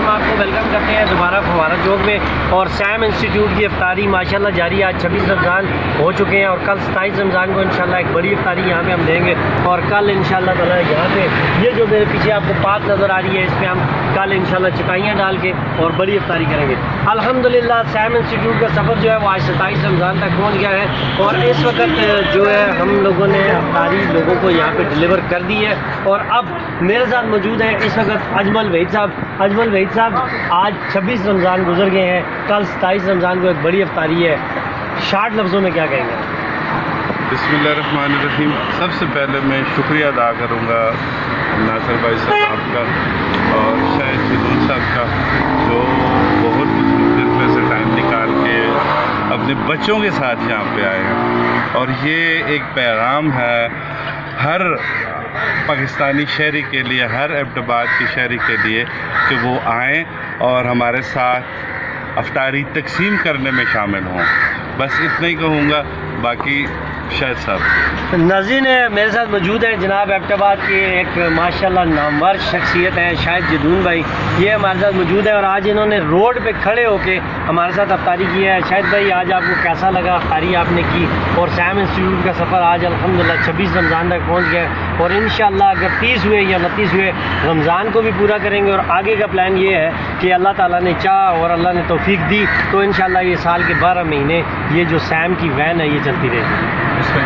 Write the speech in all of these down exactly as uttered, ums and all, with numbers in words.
हम आपको वेलकम करते हैं दोबारा फव्वारा चौक में। और सैम इंस्टीट्यूट की इफ्तारी माशाल्लाह जारी है। आज छब्बीस रमज़ान हो चुके हैं और कल सत्ताईस रमज़ान को इंशाल्लाह एक बड़ी इफ्तारी यहाँ पे हम देंगे। और कल इंशाल्लाह ताला यहाँ पे ये जो मेरे पीछे आपको पात नज़र आ रही है, इस पर हम कल इंशाल्लाह चटाइयाँ डाल के और बड़ी इफ्तारी करेंगे। अल्हम्दुलिल्लाह सैम इंस्टीट्यूट का सफ़र जो है वो आज सत्ताईस रमज़ान तक पहुँच गया है और इस वक्त जो है हम लोगों ने इफ्तारी लोगों को यहाँ पे डिलीवर कर दी है। और अब मेरे साथ मौजूद है इस वक्त अजमल वहीद साहब। अजमल वहीद साहब, आज छब्बीस रमज़ान गुजर गए हैं, कल सत्ताईस रमज़ान को एक बड़ी इफ्तारी है, शार्ट लफ्ज़ों में क्या कहेंगे? बिस्मिल्लाहिर्रहमानिर्रहीम। सबसे पहले मैं शुक्रिया अदा करूँगा नासिर भाई साहब का और शाहिद जदून साहब का, जो बहुत मुश्किल में से टाइम निकाल के अपने बच्चों के साथ यहाँ पे आए हैं। और ये एक पैगाम है हर पाकिस्तानी शहरी के लिए, हर एबटाबाद के शहरी के लिए कि वो आएँ और हमारे साथ इफ्तारी तकसीम करने में शामिल हों। बस इतना ही कहूँगा, बाकी शायद साहब नाज़रीन है मेरे साथ मौजूद है जनाब एबटाबाद की एक माशाल्लाह नामवर शख्सियत है शाहिद जदून भाई, ये हमारे साथ मौजूद है और आज इन्होंने रोड पे खड़े होके हमारे साथ इफ्तारी की है। शाहिद भाई, आज आपको कैसा लगा इफ्तारी आपने की? और सैम इंस्टीट्यूट का सफ़र आज अल्हम्दुलिल्लाह छब्बीस रमज़ान तक पहुँच गया और इंशाअल्लाह अगर तीस हुए या उनतीस हुए रमज़ान को भी पूरा करेंगे। और आगे का प्लान ये है कि अल्लाह ताला ने चाह और अल्लाह ने तौफीक दी तो इंशाअल्लाह ये साल के बारह महीने ये जो सैम की वैन है ये चलती रहेगी।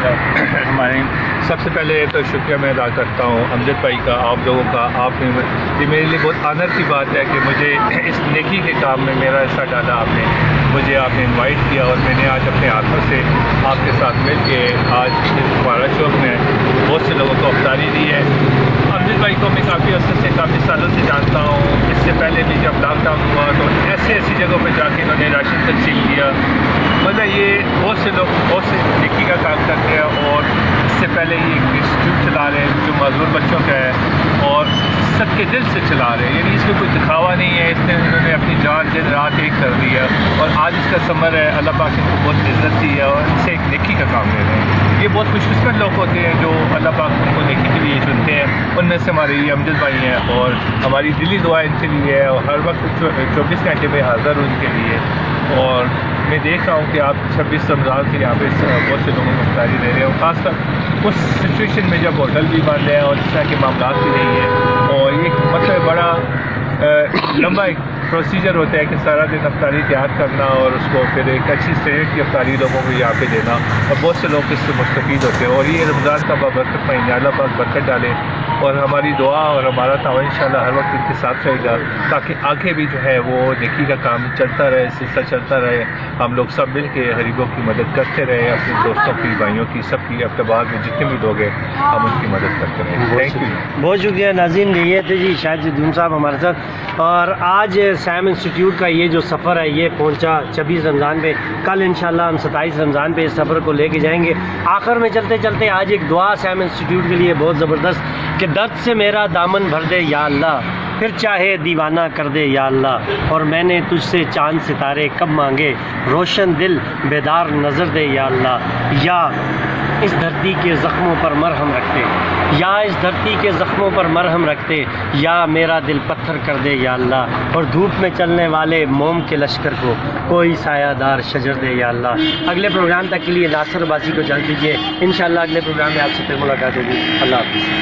हमारे सबसे पहले तो शुक्रिया मैं अदा करता हूँ अमजद भाई का, आप लोगों का। आपने ये मेरे लिए बहुत ऑनर की बात है कि मुझे इस नेकी के काम में मेरा हिस्सा डाला आपने, मुझे आपने इनवाइट किया और मैंने आज अपने हाथों से आपके साथ मिल के आज फव्वारा चौक में बहुत से लोगों को इफ्तारी दी है। अमजद भाई को मैं काफ़ी अर्से से, काफ़ी सालों से जानता हूँ। इससे पहले भी जब लॉकडाउन हुआ तो ऐसे ऐसी जगहों पर जाके इन्होंने राशन तकसीम किया। मतलब ये बहुत से लोग बहुत से नेकी का काम करते हैं और इससे पहले ये एक इंस्टीट्यूट चला रहे हैं जो मजदूर बच्चों का है और सबके दिल से चला रहे हैं, यानी इसमें कोई दिखावा नहीं है। इसने इन्होंने अपनी जान दिन रात एक कर दी है और आज इसका समर है। अल्लाह पाक इनको बहुत इज्जत दी है और इनसे एक नेकी का काम ले रहे हैं। ये बहुत खुशकिस्मत लोग होते हैं जो अल्लाह पाक उनको नेकी के लिए चुनते हैं। उनमें से हमारे ये अमजद भाई हैं और हमारी दिली दुआ इनके लिए है और हर वक्त चौबीस घंटे में हाज़िर उनके लिए। और मैं देख रहा हूँ कि आप छब्बीस रमज़ान के यहाँ पे बहुत से लोगों को इफ्तारी दे रहे हो, खासकर उस सिचुएशन में जब होटल भी बंद है और इस तरह के मामला भी नहीं है। और ये मतलब बड़ा लंबा एक प्रोसीजर होता है कि सारा दिन इफ्तारी तैयार करना और उसको फिर एक अच्छी स्टैंडर्ड की इफ्तारी लोगों को यहाँ पे देना, और बहुत से लोग इससे मुस्तफ़ीद होते हैं। और ये रमज़ान का बाबरकत महीना, अल्लाह पाक बरकत डाले और हमारी दुआ और हमारा तावन इंशाअल्लाह हर वक्त इनके साथ रहेगा ताकि आगे भी जो है वो नेकी का काम चलता रहे, सिलसिला चलता रहे। हम लोग सब मिल के गरीबों की मदद करते रहे, अपने दोस्तों की, भाइयों की, सबकी एबटाबाद में जितने भी लोग हैं हम उनकी मदद करते रहे। थैंक यू, बहुत शुक्रिया नाज़रीन। ये थे जी शाहिद जदून साहब हमारे साथ। और आज सैम इंस्टीट्यूट का ये जो सफ़र है ये पहुंचा छब्बीस रमज़ान पे, कल इंशाल्लाह हम सत्ताईस रमज़ान पे इस सफ़र को लेके जाएंगे। आखिर में चलते चलते आज एक दुआ सैम इंस्टीट्यूट के लिए बहुत ज़बरदस्त कि दर्द से मेरा दामन भर दे या अल्लाह, फिर चाहे दीवाना कर दे या अल्लाह, और मैंने तुझसे चांद सितारे कब मांगे, रोशन दिल बेदार नज़र दे या अल्लाह। या इस धरती के ज़ख्मों पर मरहम रखते, या इस धरती के ज़ख्मों पर मरहम रखते, या मेरा दिल पत्थर कर दे या अल्लाह, और धूप में चलने वाले मोम के लश्कर को कोई सायादार शजर दे या अल्लाह। अगले प्रोग्राम तक के लिए नासिर अब्बासी को चल दीजिए। इंशाअल्लाह अगले प्रोग्राम में आपसे फिर मुलाकात होगी। अल्लाह हाफ़िज़।